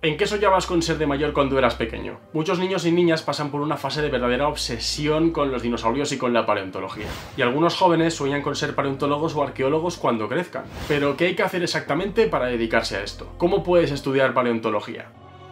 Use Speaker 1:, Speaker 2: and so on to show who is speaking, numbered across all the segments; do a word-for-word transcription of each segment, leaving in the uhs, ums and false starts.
Speaker 1: ¿En qué soñabas con ser de mayor cuando eras pequeño? Muchos niños y niñas pasan por una fase de verdadera obsesión con los dinosaurios y con la paleontología. Y algunos jóvenes sueñan con ser paleontólogos o arqueólogos cuando crezcan. Pero, ¿qué hay que hacer exactamente para dedicarse a esto? ¿Cómo puedes estudiar paleontología?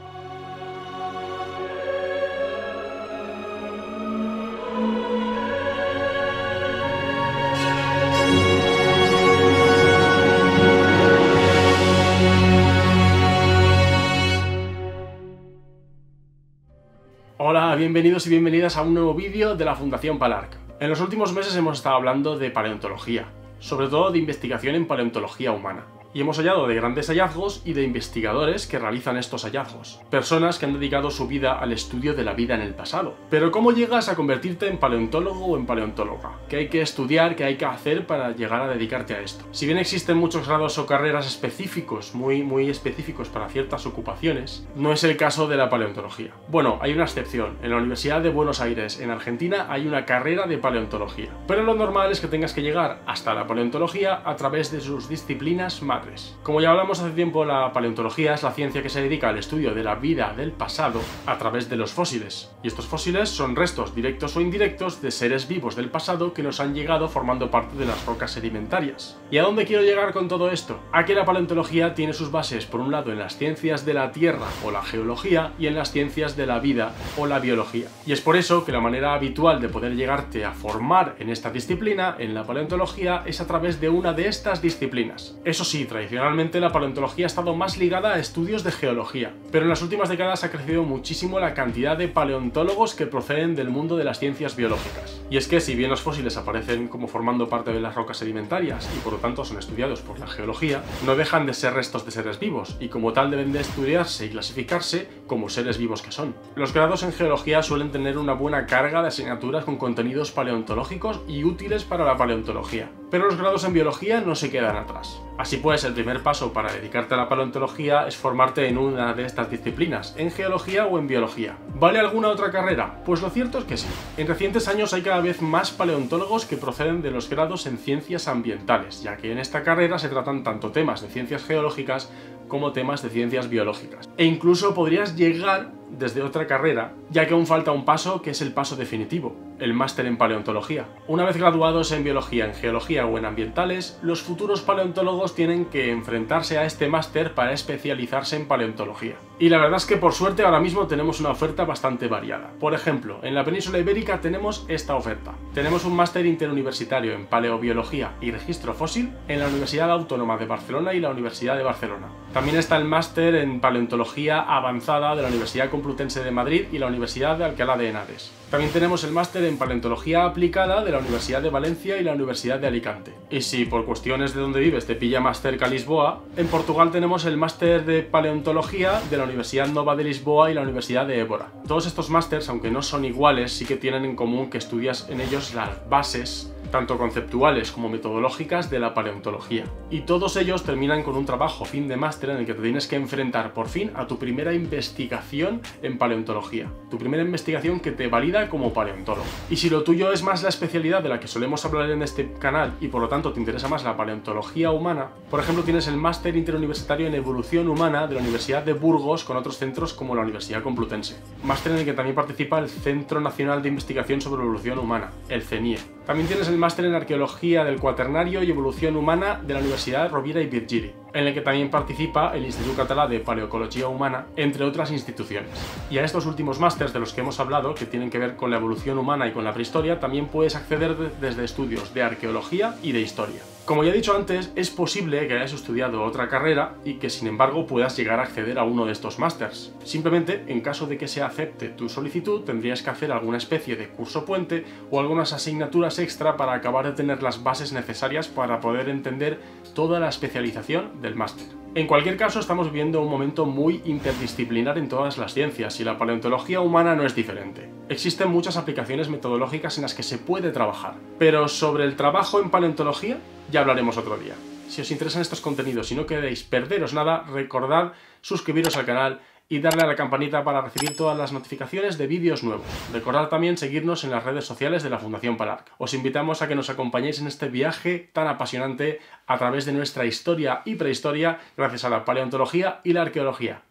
Speaker 1: Hola, bienvenidos y bienvenidas a un nuevo vídeo de la Fundación Palarc. En los últimos meses hemos estado hablando de paleontología, sobre todo de investigación en paleontología humana. Y hemos hallado de grandes hallazgos y de investigadores que realizan estos hallazgos. Personas que han dedicado su vida al estudio de la vida en el pasado. Pero ¿cómo llegas a convertirte en paleontólogo o en paleontóloga? ¿Qué hay que estudiar? ¿Qué hay que hacer para llegar a dedicarte a esto? Si bien existen muchos grados o carreras específicos, muy, muy específicos para ciertas ocupaciones, no es el caso de la paleontología. Bueno, hay una excepción. En la Universidad de Buenos Aires, en Argentina, hay una carrera de paleontología. Pero lo normal es que tengas que llegar hasta la paleontología a través de sus disciplinas madres. Como ya hablamos hace tiempo, la paleontología es la ciencia que se dedica al estudio de la vida del pasado a través de los fósiles. Y estos fósiles son restos directos o indirectos de seres vivos del pasado que nos han llegado formando parte de las rocas sedimentarias. ¿Y a dónde quiero llegar con todo esto? A que la paleontología tiene sus bases, por un lado, en las ciencias de la Tierra o la geología y en las ciencias de la vida o la biología. Y es por eso que la manera habitual de poder llegarte a formar en esta disciplina, en la paleontología, es a través de una de estas disciplinas. Eso sí, tradicionalmente la paleontología ha estado más ligada a estudios de geología, pero en las últimas décadas ha crecido muchísimo la cantidad de paleontólogos que proceden del mundo de las ciencias biológicas. Y es que si bien los fósiles aparecen como formando parte de las rocas sedimentarias y por lo tanto son estudiados por la geología, no dejan de ser restos de seres vivos y como tal deben de estudiarse y clasificarse como seres vivos que son. Los grados en geología suelen tener una buena carga de asignaturas con contenidos paleontológicos y útiles para la paleontología, pero los grados en biología no se quedan atrás. Así pues, el primer paso para dedicarte a la paleontología es formarte en una de estas disciplinas, en geología o en biología. ¿Vale alguna otra carrera? Pues lo cierto es que sí. En recientes años hay cada vez más paleontólogos que proceden de los grados en ciencias ambientales, ya que en esta carrera se tratan tanto temas de ciencias geológicas como temas de ciencias biológicas. E incluso podrías llegar desde otra carrera, ya que aún falta un paso que es el paso definitivo, el máster en paleontología. Una vez graduados en biología, en geología o en ambientales, los futuros paleontólogos tienen que enfrentarse a este máster para especializarse en paleontología. Y la verdad es que por suerte ahora mismo tenemos una oferta bastante variada. Por ejemplo, en la península ibérica tenemos esta oferta. Tenemos un máster interuniversitario en paleobiología y registro fósil en la Universidad Autónoma de Barcelona y la Universidad de Barcelona. También está el máster en paleontología avanzada de la Universidad Complutense de Madrid y la Universidad de Alcalá de Henares. También tenemos el máster en paleontología aplicada de la Universidad de Valencia y la Universidad de Alicante. Y si por cuestiones de donde vives te pilla más cerca Lisboa, en Portugal tenemos el máster de paleontología de la Universidad Nova de Lisboa y la Universidad de Évora. Todos estos másters, aunque no son iguales, sí que tienen en común que estudias en ellos las bases tanto conceptuales como metodológicas de la paleontología. Y todos ellos terminan con un trabajo fin de máster en el que te tienes que enfrentar por fin a tu primera investigación en paleontología. Tu primera investigación que te valida como paleontólogo. Y si lo tuyo es más la especialidad de la que solemos hablar en este canal y por lo tanto te interesa más la paleontología humana, por ejemplo tienes el máster interuniversitario en evolución humana de la Universidad de Burgos con otros centros como la Universidad Complutense. Máster en el que también participa el Centro Nacional de Investigación sobre Evolución Humana, el CENIE. También tienes el máster en Arqueología del Cuaternario y Evolución Humana de la Universidad Rovira i Virgili, en el que también participa el Instituto Català de Paleoecologia Humana, entre otras instituciones. Y a estos últimos másters de los que hemos hablado, que tienen que ver con la evolución humana y con la prehistoria, también puedes acceder desde estudios de arqueología y de historia. Como ya he dicho antes, es posible que hayas estudiado otra carrera y que sin embargo puedas llegar a acceder a uno de estos másters. Simplemente, en caso de que se acepte tu solicitud, tendrías que hacer alguna especie de curso puente o algunas asignaturas extra para acabar de tener las bases necesarias para poder entender toda la especialización del máster. En cualquier caso, estamos viviendo un momento muy interdisciplinar en todas las ciencias y la paleontología humana no es diferente. Existen muchas aplicaciones metodológicas en las que se puede trabajar, pero sobre el trabajo en paleontología ya hablaremos otro día. Si os interesan estos contenidos y no queréis perderos nada, recordad suscribiros al canal y darle a la campanita para recibir todas las notificaciones de vídeos nuevos. Recordad también seguirnos en las redes sociales de la Fundación Palarc. Os invitamos a que nos acompañéis en este viaje tan apasionante a través de nuestra historia y prehistoria gracias a la paleontología y la arqueología.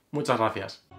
Speaker 1: Muchas gracias.